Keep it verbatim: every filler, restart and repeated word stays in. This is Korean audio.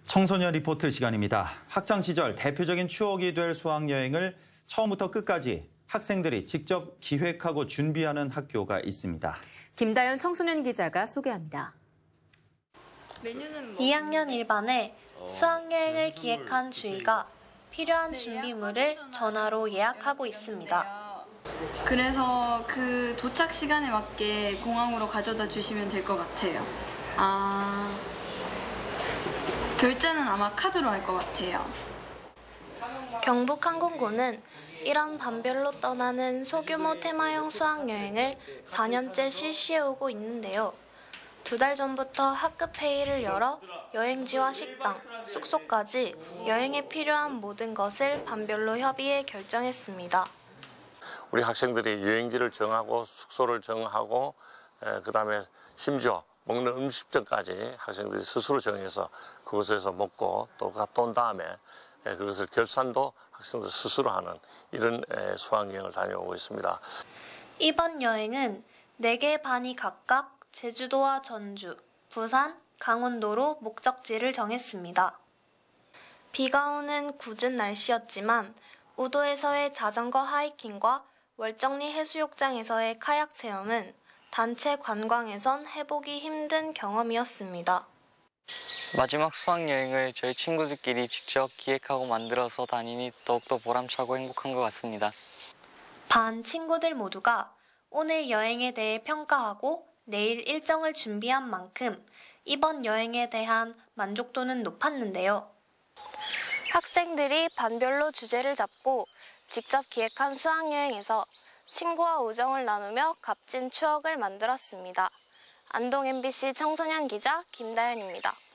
청소년 리포트 시간입니다. 학창 시절 대표적인 추억이 될 수학여행을 처음부터 끝까지 학생들이 직접 기획하고 준비하는 학교가 있습니다. 김다연 청소년 기자가 소개합니다. 이 학년 일 반에 수학여행을 기획한 주희가 필요한 준비물을 전화로 예약하고 있습니다. 그래서 그 도착 시간에 맞게 공항으로 가져다 주시면 될 것 같아요. 아, 결제는 아마 카드로 할 것 같아요. 경북항공고는 이런 반별로 떠나는 소규모 테마형 수학여행을 사 년째 실시해오고 있는데요. 두 달 전부터 학급 회의를 열어 여행지와 식당, 숙소까지 여행에 필요한 모든 것을 반별로 협의해 결정했습니다. 우리 학생들이 여행지를 정하고 숙소를 정하고 그다음에 심지어 먹는 음식점까지 학생들이 스스로 정해서 그곳에서 먹고 또 갔다 온 다음에 그것을 결산도 학생들 스스로 하는 이런 수학여행을 다녀오고 있습니다. 이번 여행은 네 개 반이 각각 제주도와 전주, 부산, 강원도로 목적지를 정했습니다. 비가 오는 궂은 날씨였지만 우도에서의 자전거 하이킹과 월정리 해수욕장에서의 카약 체험은 단체 관광에선 해보기 힘든 경험이었습니다. 마지막 수학여행을 저희 친구들끼리 직접 기획하고 만들어서 다니니 더욱더 보람차고 행복한 것 같습니다. 반 친구들 모두가 오늘 여행에 대해 평가하고 내일 일정을 준비한 만큼 이번 여행에 대한 만족도는 높았는데요. 학생들이 반별로 주제를 잡고 직접 기획한 수학여행에서 친구와 우정을 나누며 값진 추억을 만들었습니다. 안동 엠비씨 청소년 기자 김다연입니다.